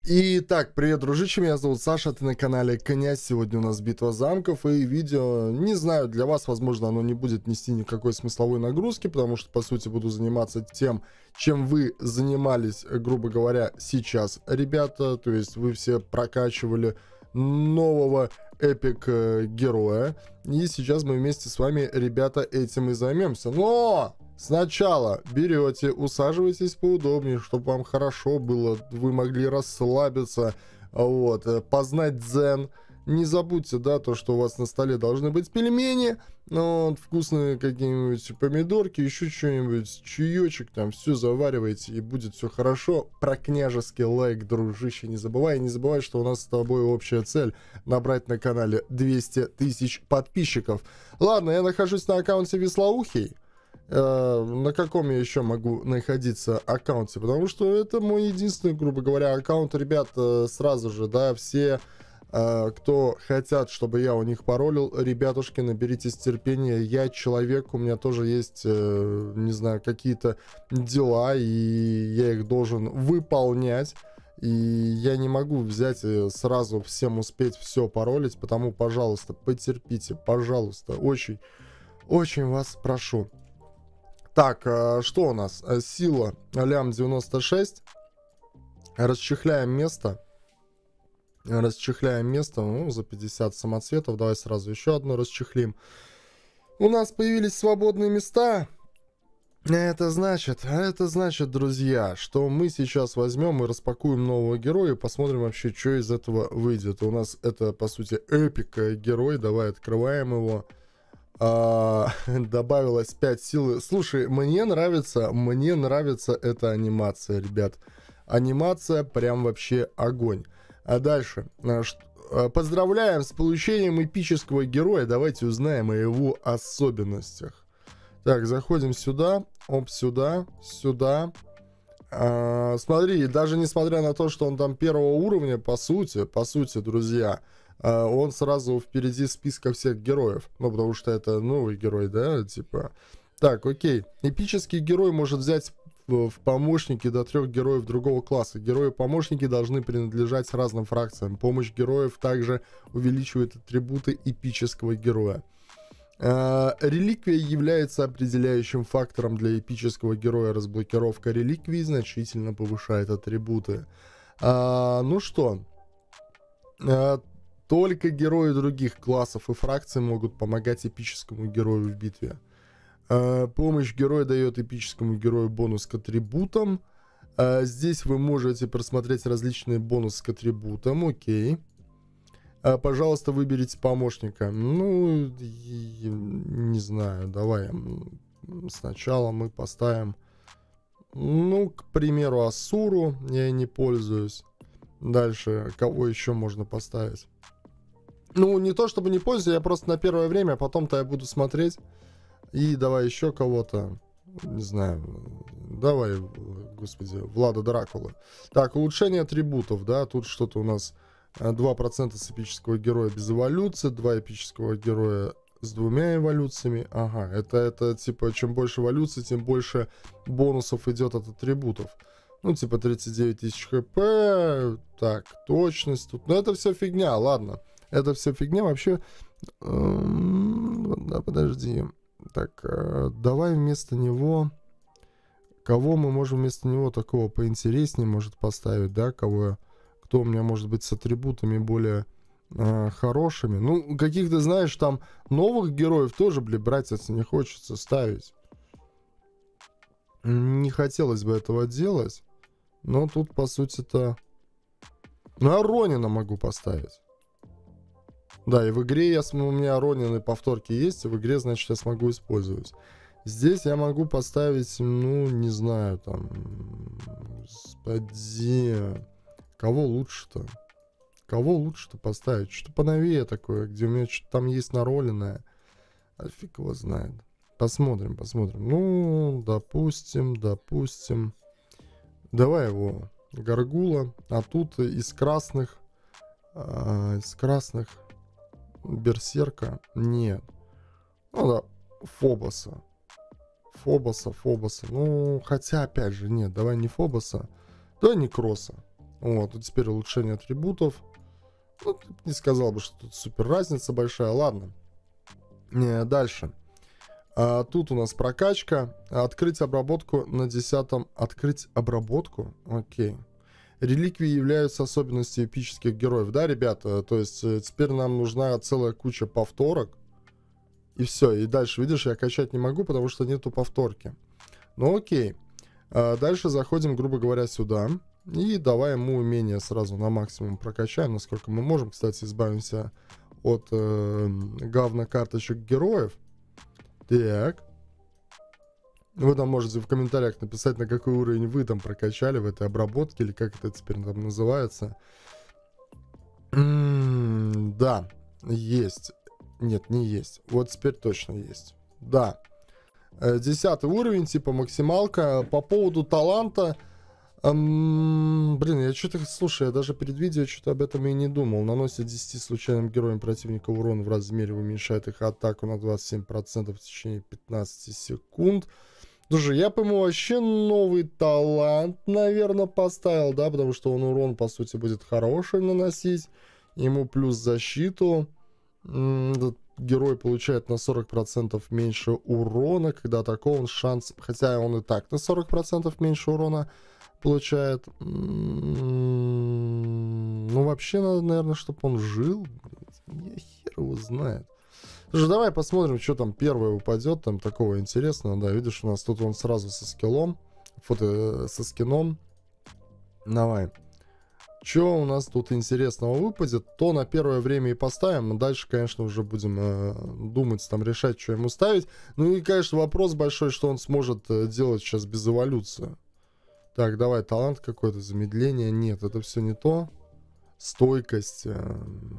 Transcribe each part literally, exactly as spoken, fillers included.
Итак, привет, дружище, меня зовут Саша, ты на канале Князь. Сегодня у нас битва замков и видео, не знаю, для вас, возможно, оно не будет нести никакой смысловой нагрузки, потому что, по сути, буду заниматься тем, чем вы занимались, грубо говоря, сейчас, ребята. То есть вы все прокачивали нового эпик героя, и сейчас мы вместе с вами, ребята, этим и займемся. Но сначала берете, усаживайтесь поудобнее, чтобы вам хорошо было, вы могли расслабиться, вот, познать дзен. Не забудьте, да, то, что у вас на столе должны быть пельмени, ну, вот, вкусные какие-нибудь помидорки, еще что-нибудь, чаечек, там, все заваривайте, и будет все хорошо. Про княжеский лайк, дружище, не забывай. Не забывай, что у нас с тобой общая цель — набрать на канале двести тысяч подписчиков. Ладно, я нахожусь на аккаунте Вислоухий. Uh, на каком я еще могу находиться аккаунте, потому что это мой единственный, грубо говоря, аккаунт. Ребят, uh, сразу же, да, все, uh, кто хотят, чтобы я у них паролил, ребятушки, наберитесь терпения. Я человек, у меня тоже есть, uh, не знаю, какие-то дела, и я их должен выполнять. И я не могу взять и сразу всем успеть все паролить, потому, пожалуйста, потерпите, пожалуйста, очень, очень вас прошу. Так, что у нас? Сила лям девяносто шесть. Расчехляем место. Расчехляем место. Ну, за пятьдесят самоцветов. Давай сразу еще одно расчехлим. У нас появились свободные места. Это значит, это значит, друзья, что мы сейчас возьмем и распакуем нового героя и посмотрим вообще, что из этого выйдет. У нас это, по сути, эпик герой. Давай открываем его. А, добавилось пять силы. Слушай, мне нравится, мне нравится эта анимация, ребят. Анимация прям вообще огонь. А дальше. Поздравляем с получением эпического героя. Давайте узнаем о его особенностях. Так, заходим сюда. Оп, сюда, сюда. А, смотри, даже несмотря на то, что он там первого уровня, по сути, по сути, друзья, он сразу впереди списка всех героев. Ну, потому что это новый герой, да, типа. Так, окей. Эпический герой может взять в, в помощники до трех героев другого класса. Герои-помощники должны принадлежать разным фракциям. Помощь героев также увеличивает атрибуты эпического героя. А, реликвия является определяющим фактором для эпического героя. Разблокировка реликвии значительно повышает атрибуты. А, ну что... А, Только герои других классов и фракций могут помогать эпическому герою в битве. Э, помощь героя дает эпическому герою бонус к атрибутам. Э, здесь вы можете просмотреть различные бонусы к атрибутам. Окей. Э, пожалуйста, выберите помощника. Ну, не знаю, давай сначала мы поставим, ну, к примеру, Асуру. Я не пользуюсь. Дальше, кого еще можно поставить? Ну, не то чтобы не пользуюсь, я просто на первое время, а потом-то я буду смотреть. И давай еще кого-то. Не знаю. Давай, господи, Влада Дракула. Так, улучшение атрибутов, да. Тут что-то у нас два процента с эпического героя без эволюции, два эпического героя с двумя эволюциями. Ага, это, это типа, чем больше эволюций, тем больше бонусов идет от атрибутов. Ну, типа тридцать девять тысяч хп. Так, точность тут. Ну, это все фигня, ладно. Это все фигня. Вообще... Да, подожди. Так, давай вместо него... Кого мы можем вместо него такого поинтереснее может поставить, да? Кого... Кто у меня может быть с атрибутами более э, хорошими. Ну, каких-то, знаешь, там новых героев тоже, блин, брать это не хочется ставить. Не хотелось бы этого делать. Но тут, по сути-то... Ну, а Ронина могу поставить. Да, и в игре я, у меня Ронины повторки есть, и в игре, значит, я смогу использовать. Здесь я могу поставить, ну, не знаю, там... Господи... Кого лучше-то? Кого лучше-то поставить? Что-то поновее такое, где у меня что-то там есть нароленное. А фиг его знает. Посмотрим, посмотрим. Ну, допустим, допустим... Давай его, Гаргула. А тут из красных... А, из красных... Берсерка. Нет. Ну да, Фобоса. Фобоса, Фобоса. Ну, хотя, опять же, нет. Давай не Фобоса. Давай Некроса. Вот, и теперь улучшение атрибутов. Ну, не сказал бы, что тут супер разница большая. Ладно. Не, дальше. А, тут у нас прокачка. Открыть обработку на десятом. Открыть обработку? Окей. Реликвии являются особенностью эпических героев. Да, ребята? То есть теперь нам нужна целая куча повторок. И все. И дальше, видишь, я качать не могу, потому что нету повторки. Ну окей. А дальше заходим, грубо говоря, сюда. И давай ему умение сразу на максимум прокачаем, насколько мы можем. Кстати, избавимся от э, говна карточек героев. Так. Вы там можете в комментариях написать, на какой уровень вы там прокачали в этой обработке, или как это теперь там называется. М-м, да, есть. Нет, не есть. Вот теперь точно есть. Да. Десятый уровень, типа максималка. По поводу таланта... Um, блин, я что-то, слушай, я даже перед видео что-то об этом и не думал. Наносит десяти случайным героям противника урон в размере, уменьшает их атаку на двадцать семь процентов в течение пятнадцати секунд. Слушай, я бы ему вообще новый талант, наверное, поставил, да, потому что он урон, по сути, будет хороший наносить. Ему плюс защиту. Этот герой получает на сорок процентов меньше урона, когда атакован, шанс, хотя он и так на сорок процентов меньше урона получает. Ну, вообще, надо, наверное, чтобы он жил. Я хер его знает. Слушай, давай посмотрим, что там первое упадет. Там такого интересного. Да, видишь, у нас тут он сразу со скиллом. Фото со скином. Давай. Что у нас тут интересного выпадет, то на первое время и поставим. А дальше, конечно, уже будем э, думать, там, решать, что ему ставить. Ну и, конечно, вопрос большой, что он сможет э, делать сейчас без эволюции. Так, давай, талант какой-то, замедление. Нет, это все не то. Стойкость. Э,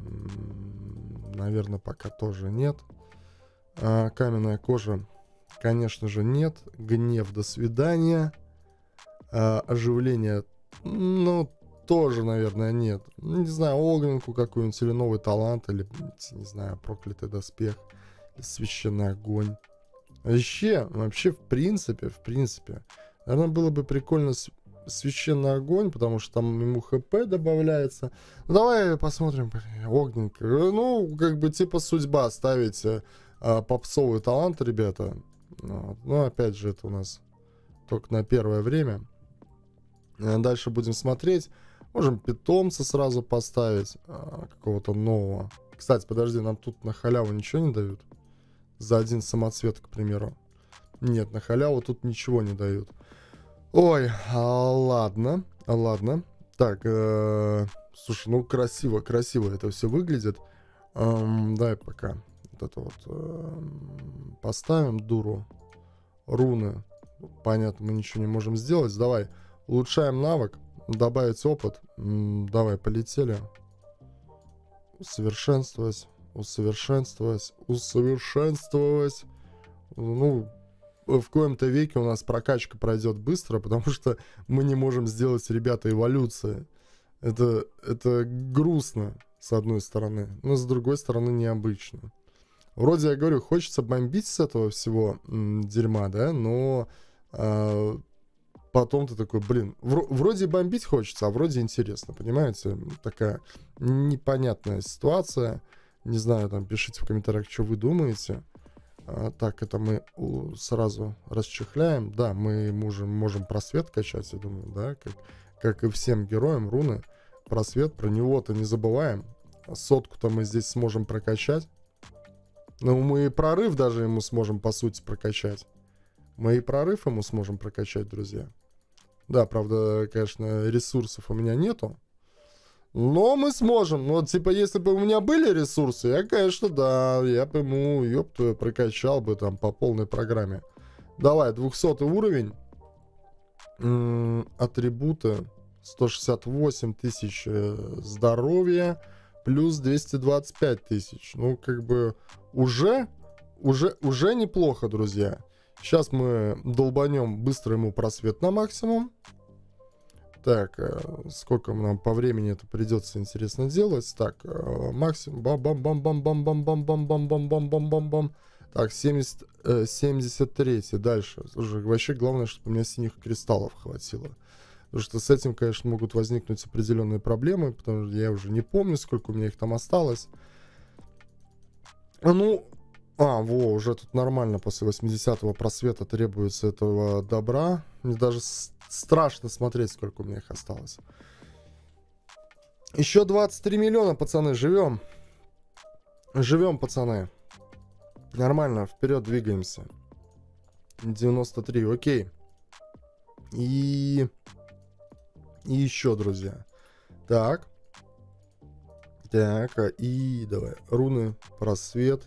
наверное, пока тоже нет. А, каменная кожа, конечно же, нет. Гнев, до свидания. А, оживление, ну, тоже, наверное, нет. Не знаю, огненку какую-нибудь, или новый талант, или, не знаю, проклятый доспех, или священный огонь. Вообще, вообще, в принципе, в принципе, наверное, было бы прикольно священный огонь, потому что там ему хп добавляется. Ну, давай посмотрим. Огненка. Ну, как бы, типа, судьба ставить а, попсовый талант, ребята. Вот. Ну, опять же, это у нас только на первое время. Дальше будем смотреть. Можем питомца сразу поставить. А, какого-то нового. Кстати, подожди, нам тут на халяву ничего не дают? За один самоцвет, к примеру. Нет, на халяву тут ничего не дают. Ой, а, ладно, а, ладно. Так, э, слушай, ну красиво, красиво это все выглядит. Эм, дай пока вот это вот э, поставим дуру. Руны. Понятно, мы ничего не можем сделать. Давай, улучшаем навык. Добавить опыт. М, давай, полетели. Усовершенствовать. Усовершенствовать. Усовершенствовать. Ну, в коем-то веке у нас прокачка пройдет быстро, потому что мы не можем сделать, ребята, эволюции. Это, это грустно, с одной стороны, но с другой стороны необычно. Вроде, я говорю, хочется бомбить с этого всего м, дерьма, да, но э, потом ты такой, блин, вр- вроде бомбить хочется, а вроде интересно, понимаете? Такая непонятная ситуация. Не знаю, там, пишите в комментариях, что вы думаете. А, так, это мы у, сразу расчехляем. Да, мы можем, можем просвет качать, я думаю, да, как, как и всем героям руны. Просвет, про него-то не забываем. Сотку-то мы здесь сможем прокачать. Ну, мы и прорыв даже ему сможем, по сути, прокачать. Мы и прорыв ему сможем прокачать, друзья. Да, правда, конечно, ресурсов у меня нету. Но мы сможем. Ну, вот, типа, если бы у меня были ресурсы, я, конечно, да, я бы ему, ёб твою, прокачал бы там по полной программе. Давай, двухсотый уровень. М-м, атрибуты. сто шестьдесят восемь тысяч э, здоровья. Плюс двести двадцать пять тысяч. Ну, как бы, уже, уже, уже неплохо, друзья. Сейчас мы долбанем быстро ему просвет на максимум. Так, сколько нам по времени это придется, интересно делать. Так, максимум. Бам-бам-бам-бам-бам-бам-бам-бам-бам-бам-бам-бам. Так, семьдесят, семьдесят три. Дальше. Слушай, вообще главное, чтобы у меня синих кристаллов хватило. Потому что с этим, конечно, могут возникнуть определенные проблемы, потому что я уже не помню, сколько у меня их там осталось. Ну, а, во, уже тут нормально после восьмидесятого просвета требуется этого добра. Мне даже страшно смотреть, сколько у меня их осталось. Еще двадцать три миллиона, пацаны, живем. Живем, пацаны. Нормально, вперед двигаемся. девяносто три, окей. И... И еще, друзья. Так. Так, и давай. Руны, просвет.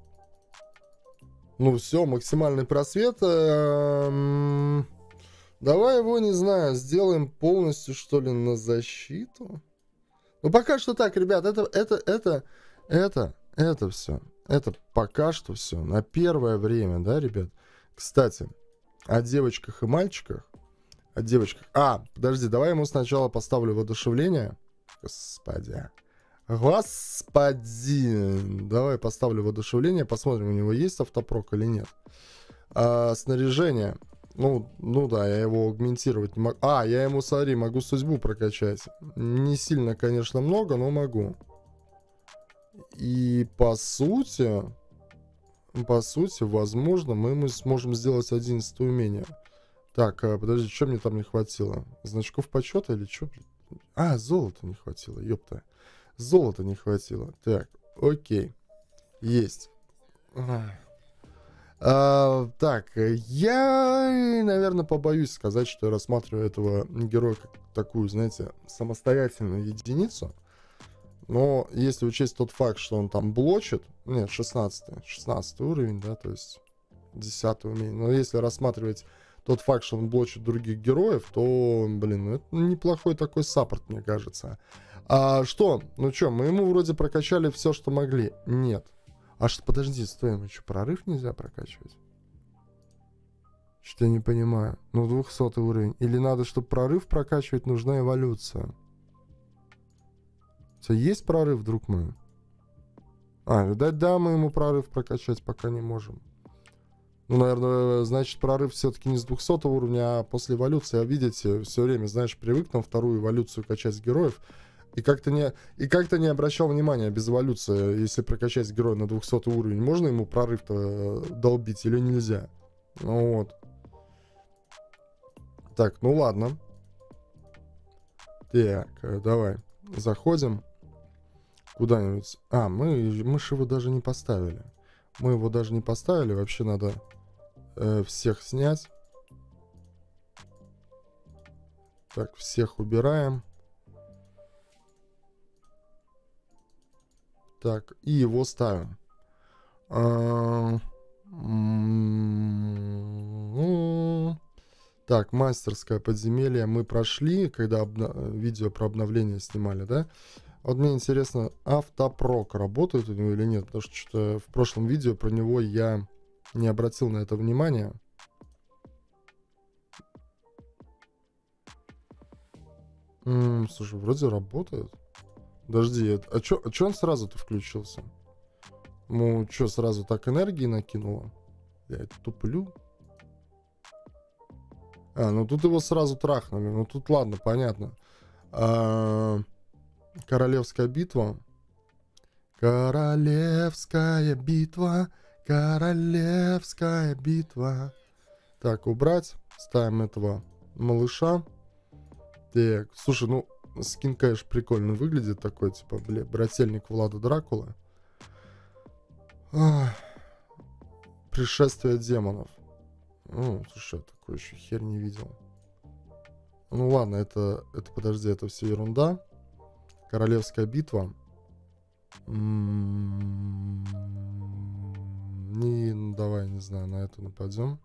Ну все, максимальный просвет. Эм... Давай его, не знаю, сделаем полностью, что ли, на защиту. Ну, пока что так, ребят, это, это, это, это, это все. Это пока что все. На первое время, да, ребят? Кстати, о девочках и мальчиках. О девочках. А, подожди, давай ему сначала поставлю воодушевление. Господи. Господи. Давай поставлю воодушевление. Посмотрим, у него есть автопрок или нет. А, снаряжение. Ну, ну да, я его агментировать не могу. А, я ему, смотри, могу судьбу прокачать. Не сильно, конечно, много, но могу. И по сути, по сути, возможно, мы ему сможем сделать одиннадцатое умение. Так, подожди, что мне там не хватило? Значков почета или что? А, золота не хватило, ёпта. Золота не хватило. Так, окей. Есть. А, так, я, наверное, побоюсь сказать, что я рассматриваю этого героя как такую, знаете, самостоятельную единицу. Но если учесть тот факт, что он там блочит, нет, шестнадцатый, шестнадцатый уровень, да, то есть десятый умение. Но если рассматривать тот факт, что он блочит других героев, то, блин, ну, это неплохой такой саппорт, мне кажется. А что? Ну что, мы ему вроде прокачали все, что могли. Нет. А что, подожди, стой, ему что, прорыв нельзя прокачивать? Что-то я не понимаю. Ну, двухсотый уровень. Или надо, чтобы прорыв прокачивать, нужна эволюция. Все, есть прорыв, друг мой? А, видать, да, мы ему прорыв прокачать пока не можем. Ну, наверное, значит, прорыв все-таки не с двухсотого уровня, а после эволюции. А видите, все время, знаешь, привык там вторую эволюцию качать героев. И как-то не, и как-то не обращал внимания без эволюции, если прокачать героя на двухсотый уровень, можно ему прорыв-то долбить или нельзя? Ну вот. Так, ну ладно. Так, давай. Заходим. Куда-нибудь. А, мы, мы же его даже не поставили. Мы его даже не поставили. Вообще надо э, всех снять. Так, всех убираем. Так, и его ставим. А, так, мастерское подземелье мы прошли, когда обна- видео про обновление снимали, да? Вот мне интересно, автопрок работает у него или нет? Потому что что-то в прошлом видео про него я не обратил на это внимания. М-м, слушай, вроде работает. Подожди, а чё, а чё он сразу-то включился? Ну, чё, сразу так энергии накинуло? Я это туплю. А, ну тут его сразу трахнули. Ну тут ладно, понятно. А, королевская битва. Королевская битва. Королевская битва. Так, убрать. Ставим этого малыша. Так, слушай, ну... Скин, конечно, прикольно выглядит. Такой, типа, бля, брательник Влада Дракулы. Ах. Пришествие демонов. Ну, слушай, я такой еще хер не видел. Ну ладно, это, это подожди, это все ерунда. Королевская битва. М-м-м, не, ну, давай, не знаю, на эту нападем.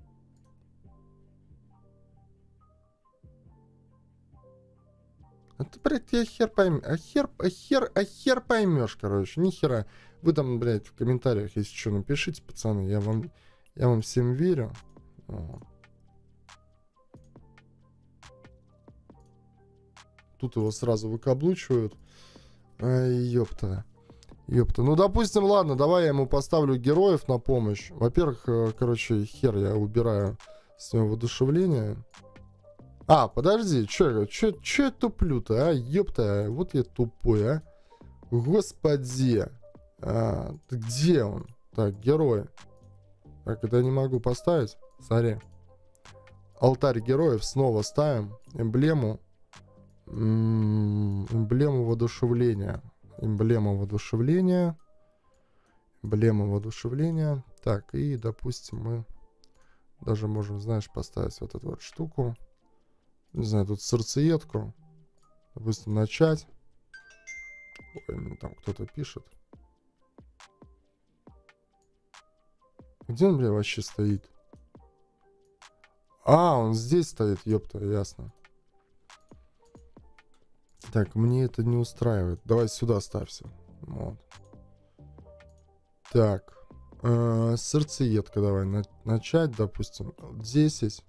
А ты, блядь, я хер поймешь. А хер, а хер, а хер поймешь, короче. Ни хера. Вы там, блядь, в комментариях, если что, напишите, пацаны. Я вам, я вам всем верю. О. Тут его сразу выкаблучивают. Ай, ёпта. Ёпта. Ну, допустим, ладно, давай я ему поставлю героев на помощь. Во-первых, короче, хер я убираю с него воодушевление. А, подожди, чё, чё, чё я туплю-то, а? Ёпта, вот я тупой, а. Господи. А, где он? Так, герой. Так, это я не могу поставить. Смотри. Алтарь героев снова ставим. Эмблему. М-м, эмблему воодушевления. Эмблема воодушевления. Эмблема воодушевления. Так, и, допустим, мы даже можем, знаешь, поставить вот эту вот штуку. Не знаю, тут сердцеедку. Допустим, начать. Ой, мне там кто-то пишет. Где он, бля, вообще стоит? А, он здесь стоит, ёпта, ясно. Так, мне это не устраивает. Давай сюда ставься. Вот. Так. Э, сердцеедка давай на начать, допустим. десять.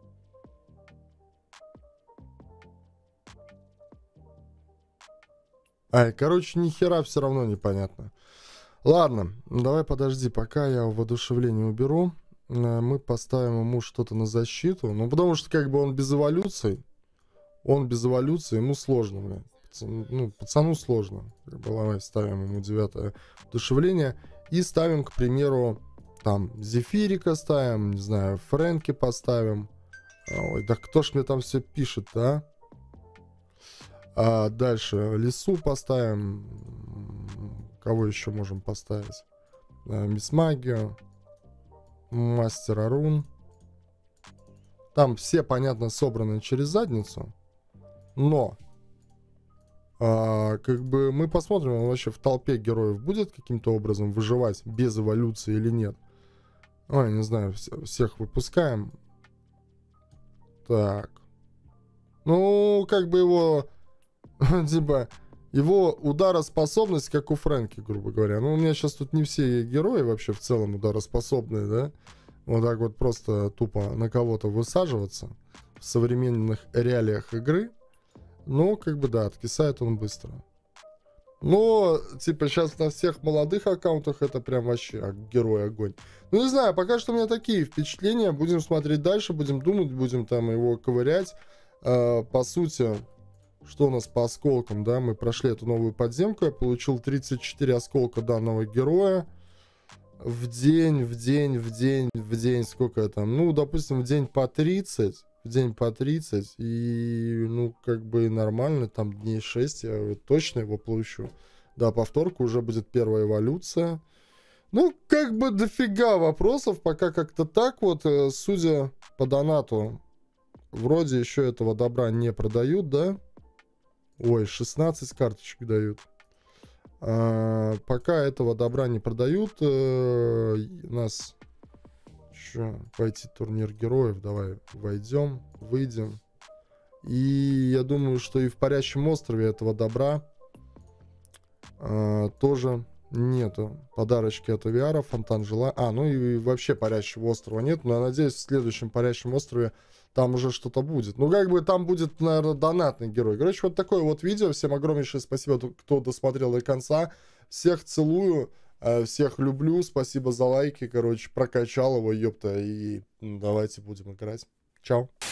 Ай, короче, ни хера все равно непонятно. Ладно, давай подожди, пока я воодушевление уберу. Мы поставим ему что-то на защиту. Ну, потому что, как бы, он без эволюции. Он без эволюции, ему сложно, блядь. Пацан, ну, пацану сложно. Давай ставим ему девятое воодушевление. И ставим, к примеру, там, Зефирика ставим, не знаю, Фрэнки поставим. Ой, да кто ж мне там все пишет, а? А дальше Лису поставим. Кого еще можем поставить? А, Мисс Магию. Мастера Рун. Там все, понятно, собраны через задницу. Но а, как бы мы посмотрим, он вообще в толпе героев будет каким-то образом выживать без эволюции или нет. Ой, не знаю, вс- всех выпускаем. Так. Ну, как бы его, типа, его удароспособность, как у Фрэнки, грубо говоря. Ну, у меня сейчас тут не все герои вообще в целом удароспособные, да? Вот так вот просто тупо на кого-то высаживаться в современных реалиях игры. Ну, как бы, да, откисает он быстро. Но, типа, сейчас на всех молодых аккаунтах это прям вообще а, герой огонь. Ну, не знаю, пока что у меня такие впечатления. Будем смотреть дальше, будем думать, будем там его ковырять. Э, по сути, что у нас по осколкам, да? Мы прошли эту новую подземку. Я получил тридцать четыре осколка данного героя. В день, в день, в день, в день, сколько там? Ну, допустим, в день по тридцать. В день по тридцать. И, ну, как бы нормально, там дней шесть я точно его получу. Да, повторка уже будет первая эволюция. Ну, как бы дофига вопросов, пока как-то так вот, судя по донату, вроде еще этого добра не продают, да? Ой, шестнадцать карточек дают. А, пока этого добра не продают, э, у нас еще пойти турнир героев. Давай войдем, выйдем. И я думаю, что и в Парящем острове этого добра э, тоже нету. Подарочки от Авиара, Фонтан Желания. А, ну и вообще Парящего острова нет. Но я надеюсь, в следующем Парящем острове там уже что-то будет. Ну, как бы там будет, наверное, донатный герой. Короче, вот такое вот видео. Всем огромнейшее спасибо, кто досмотрел до конца. Всех целую, всех люблю. Спасибо за лайки. Короче, прокачал его, ёпта. И давайте будем играть. Чао.